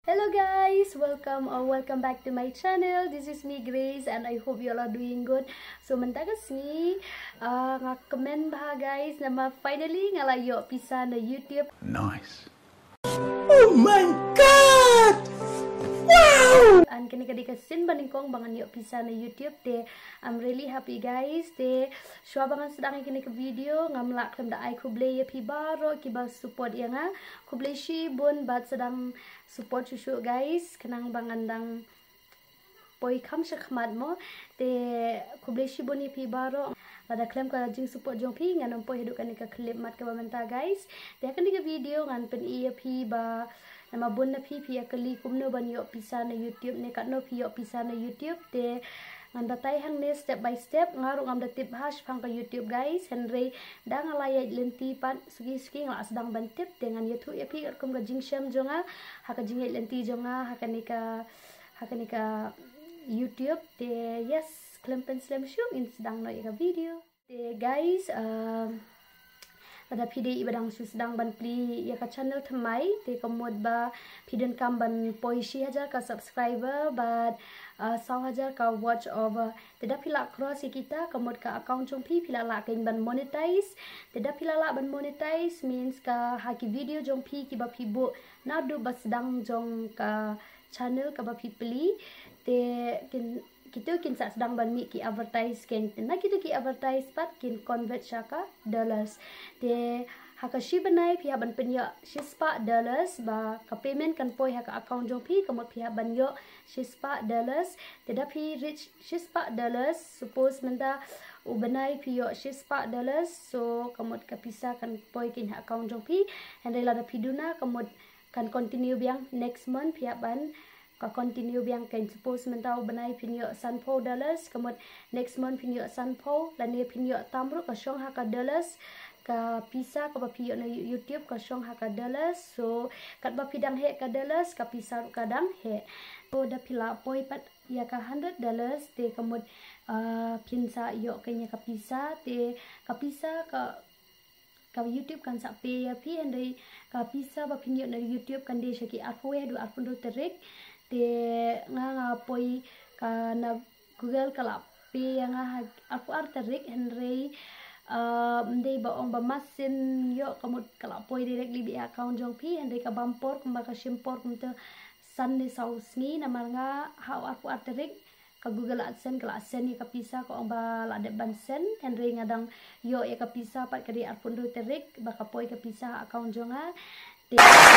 Hello guys, welcome back to my channel. This is me Grace and I hope you all are doing good. So mentagas ni comment bah guys nama finally ngalayo pisa na YouTube. Nice. Oh my god. Wow. And kini kadikasin baningkong bangan yo pisa na YouTube te. I'm really happy guys te. Shwa bangan sedang kini ke video ngamlak kem da ai kublay pi baro ki ba support yang kublay shi bun bat sedang support cucu guys kenang bangandang poi kam shakmat mo te kublay shi bun pi baro ada klaim ka jing support jong pi ngan poi hidup kan ka clip mat ka bamenta guys te kan di video ngan pen pi ba nama bun na pi akali kumno ban yo pisa na YouTube ne kat no pi yo pisa na YouTube te ngan batai hang ne step by step ngaru ngam da tip hash phang ka YouTube guys Henry da ngalaya lenti pan sugi ngla sedang ban tip dengan YouTube pi kum ka jing sham jonga ha ka jing lenti jonga ha ka nika YouTube te yes klempen slam show in sedang no ka video te guys pada video ibadang sedang ban pli ya ka channel thamai te komod ba piden kam ban poisi hajar ka subscriber but 1,000 ka watch over te da pila cross kita komod ka account jong pi pila la kain ban monetize te da pila la ban monetize means ka haki video jong pi ki ba pi bo na do ba sedang jong ka channel ka ba pi pli te kita sedang ban mi ki advertise ken na kita ki advertise pat kin convert syaka dollars te hakashi banai pihak ban penyo shispa dollars ba ka payment kan poi haka account jong pi kamot pihak ban yo shispa dollars te da pi reach shispa dollars suppose menta ubanai pi yo shispa dollars so kamot ka pisa kan poi kin account jong pi and la da piduna kamot kan continue biang next month pihak ban ka continue biang kain suppose mentau banai pinyo sanpo dollars kamot next month pinyo sanpo lani pinyo tamru ka shong haka dollars ka pisa ka ba pinyo na YouTube ka shong haka dollars so kat ba pidang he ka dollars ka pisa kadang he so da pila poi pat ya ka $100 te kamot pinsa yo kanya ka pisa te ka pisa ka YouTube kan sa pay ya pi andai ka pisa ba pinyo na YouTube kan de shaki apoe do apundo terik te nga poi ka na Google kala pe nga aku arterik Henry ndai ba ong ba masin yo kamut kala poi directly bi account jong pi Henry ka bampor kumba ka shimpor kumte san ni saus ni namar nga how aku arterik ka Google AdSense kala AdSense ka pisa ko ong ba la de bansen Henry ngadang yo ya ka pisa pat ka di arpundo terik ba ka poi ka pisa account jonga te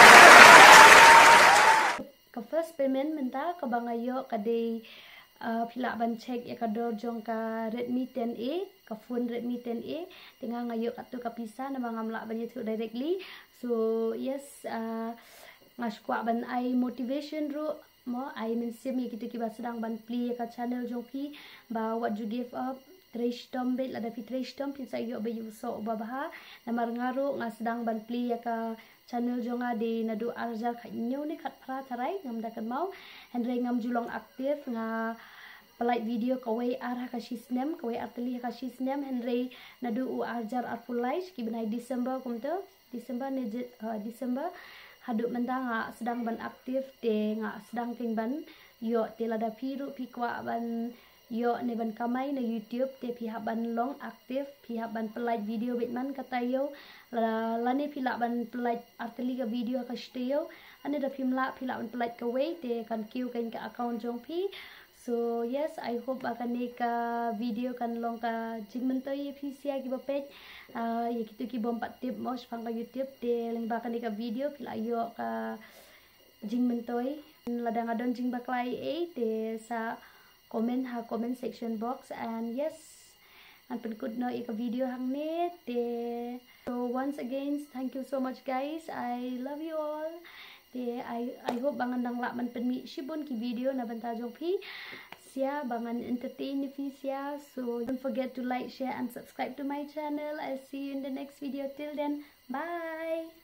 ka first payment menta ka bangayo ka day pila ban check ya ka dor jong ka Redmi 10A ka phone Redmi 10A tinga ngayo ka tu ka pisa na mga mla ban YouTube directly so yes ngashkwa ban ai motivation ro mo ai mensim ya kita kiba sedang ban pli ka channel jong ki ba what you give up trash tom bet ada pi trash tom pin sa yo be you so babaha na marngaro nga sedang ban pli ya ka channel jonga di nadu arjar kha nyu ni khat phra tharai ngam da kan mau henry ngam julong aktif nga palai video ka way ara ka shisnem ka way arteli ka shisnem henry nadu u arjar arpulai ki benai December kumto December ne December hadu menda nga sedang ban aktif te nga sedang ting ban yo te lada piru pikwa ban yo ne ban kamai na YouTube te pihak ban long aktif pihak ban pelai video bitman kata yo lani pila ban pelai arteli ka video ka steo ane da pila ban pelai ka way te kan kiu kan ka account jong pi so yes I hope akan ni ka video kan long ka jingmentoi pi sia ki bapet ya kitu ki bompat tip mo pang ka YouTube te ling ba kan ni ka video pila yo ka jingmentoi ladang adon jing baklai te sa comment section box and yes and pen could know ika video hang ne te so once again thank you so much guys I love you all te I hope bangan dang la man pen mi shibon ki video na banta jong pi sia bangan entertain ni sia so don't forget to like share and subscribe to my channel I'll see you in the next video till then bye.